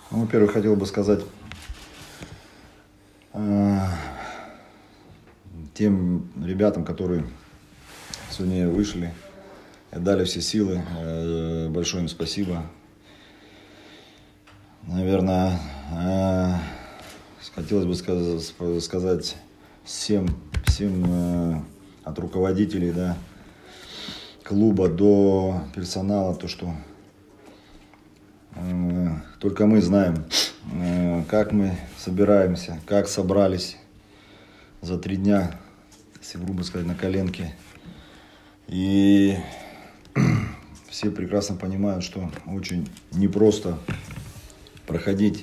Ну, во-первых, хотел бы сказать тем ребятам, которые сегодня вышли, дали все силы, большое им спасибо. Наверное, хотелось бы сказать всем от руководителей, да, клуба до персонала, то, что только мы знаем, как мы собираемся, как собрались за 3 дня, если грубо сказать, на коленке. И все прекрасно понимают, что очень непросто проходить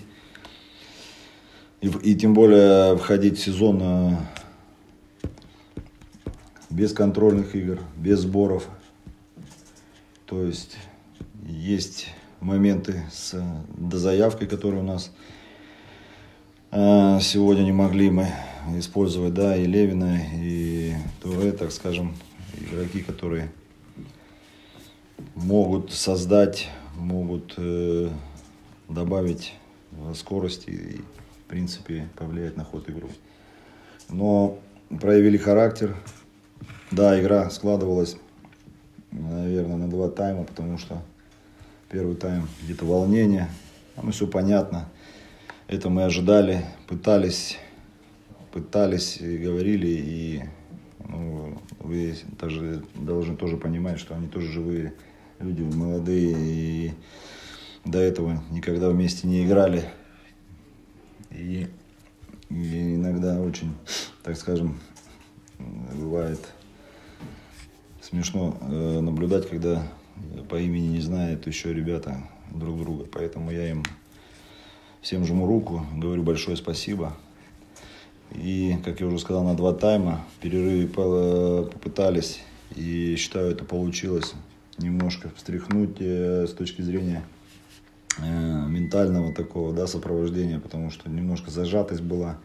и тем более входить в сезон без контрольных игр, без сборов. То есть моменты с дозаявкой, которые у нас сегодня не могли мы использовать, да, и Левина, и Туре, так скажем, игроки, которые могут создать, могут добавить скорости и, в принципе, повлиять на ход игры. Но проявили характер. Да, игра складывалась, наверное, на 2 тайма, потому что первый тайм где-то волнение, все понятно. Это мы ожидали, пытались и говорили, и вы должны тоже понимать, что они тоже живые люди, молодые, и до этого никогда вместе не играли. И иногда очень, так скажем, бывает смешно наблюдать, когда по имени не знают еще ребята друг друга. Поэтому я им всем жму руку, говорю большое спасибо. И, как я уже сказал, на 2 тайма в перерыве попытались, и считаю, это получилось немножко встряхнуть с точки зрения ментального такого, да, сопровождения, потому что немножко зажатость была.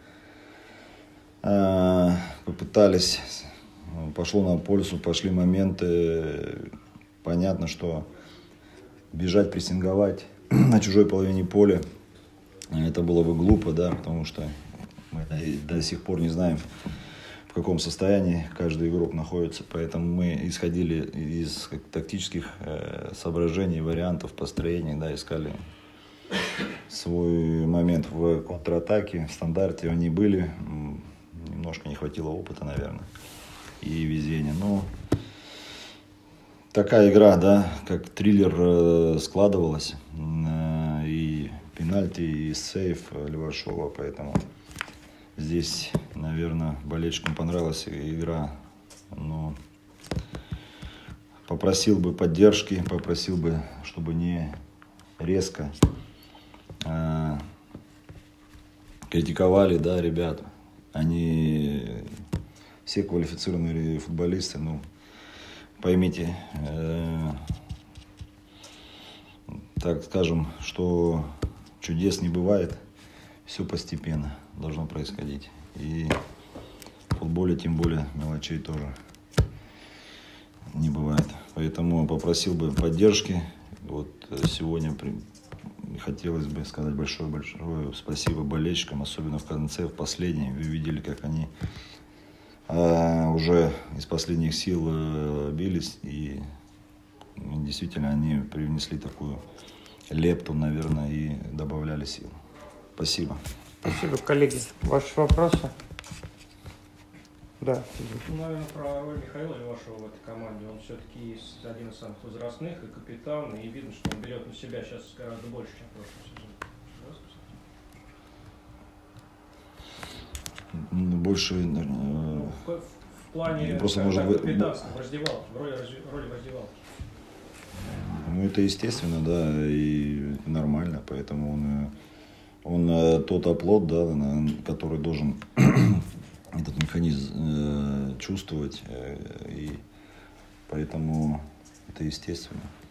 Попытались, пошло на пользу, пошли моменты. Понятно, что бежать, прессинговать на чужой половине поля, это было бы глупо, да, потому что мы до сих пор не знаем, в каком состоянии каждый игрок находится. Поэтому мы исходили из тактических соображений, вариантов построения, да, искали свой момент в контратаке, в стандарте они были. Немножко не хватило опыта, наверное, и везения. Но такая игра, да, как триллер складывалась. И пенальти, и сейв Левашова. Поэтому здесь, наверное, болельщикам понравилась игра. Но попросил бы поддержки, попросил бы, чтобы не резко критиковали, да, ребят. Они все квалифицированные футболисты, поймите, так скажем, что чудес не бывает, все постепенно должно происходить. И в футболе, тем более, мелочей тоже не бывает. Поэтому попросил бы поддержки. Вот сегодня хотелось бы сказать большое спасибо болельщикам, особенно в конце, в последней. Вы видели, как они уже из последних сил бились, и действительно они привнесли такую лепту, наверное, и добавляли сил. Спасибо. Спасибо, коллеги. Ваши вопросы? Да. Наверное, про роль Михаила Левашова в этой команде. Он все-таки один из самых возрастных и капитан, и видно, что он берет на себя сейчас гораздо больше, чем в прошлом сезоне. Больше, в плане просто может капитанства, в роли в раздевалке. Это естественно, да, и нормально, поэтому он тот оплот, да, который должен этот механизм чувствовать, и поэтому это естественно.